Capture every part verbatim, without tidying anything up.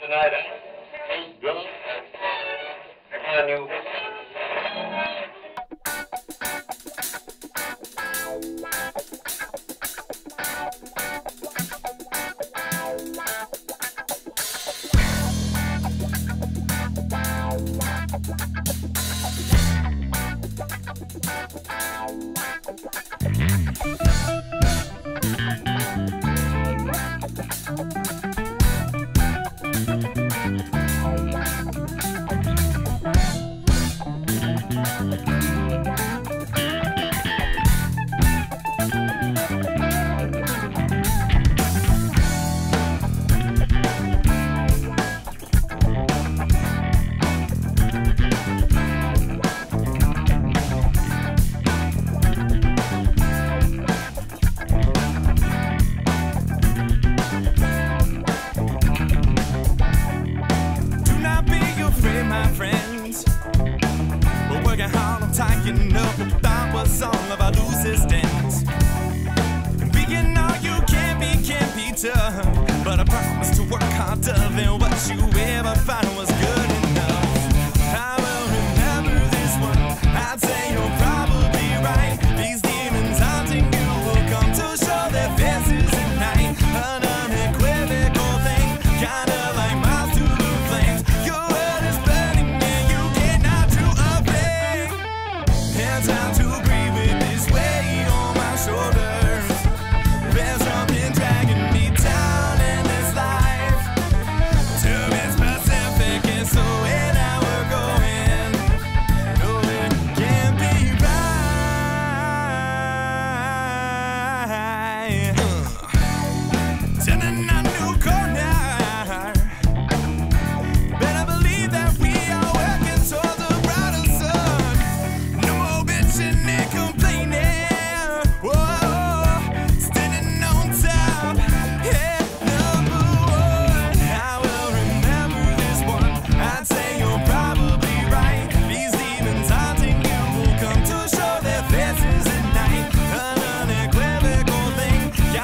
tonight, huh? Drunk? I knew. Tying up what that was all about resistance. Being all you can be can't be done, but I promise to work harder than what you ever found was good enough. I will remember this one. I'd say you're probably right. These demons haunting you will come to show their faces at night. An unequivocal thing, kinda like moths to the flames. Your world is burning and you get not to obey. It's time to breathe with this weight on my shoulders. There's something dragging me down in this life. To be specific, and so where now we're going. No, it can't be right. Uh. Turning a new corner. Better believe that we are working towards a brighter sun. No more bitching and complaining. Whoa, standing on top, head number one. I will remember this one. I'd say you're probably right. These demons haunting you will come to show their faces at night. An unequivocal thing,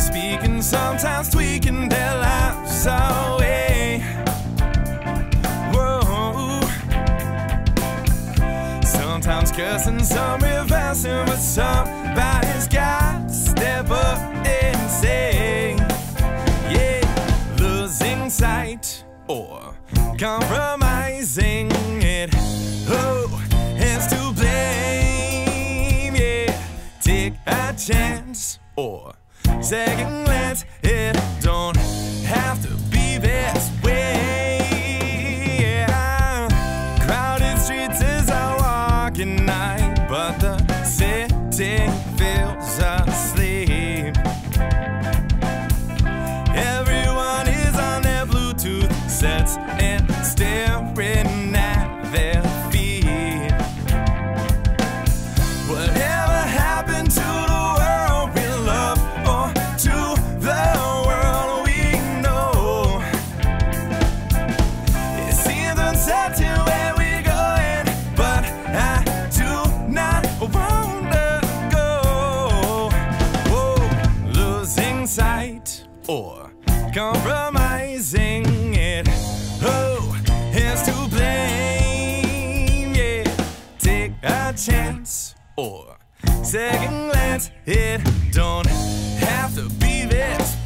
speaking, sometimes tweaking their lives away. Whoa. Sometimes cursing, some reversing, but somebody's got to step up and say, yeah, losing sight or compromising it. Oh, is to blame, yeah. Take a chance or second glance. It don't have to be this way, yeah. Crowded streets as I walk at night, but the city feels asleep. Everyone is on their Bluetooth sets and staring at their feet. Whatever happened to the world we love, or to the world we know? It seems uncertain where we're going, but I do not want to go. Whoa, losing sight or compromising it. Oh, is to blame, yeah. Take a chance or second glance. It don't have to be this